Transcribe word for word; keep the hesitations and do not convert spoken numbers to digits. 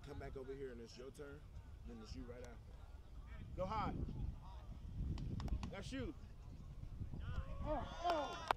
come back over here and it's your turn, then it's you right after. Go high. That's you. Oh, oh.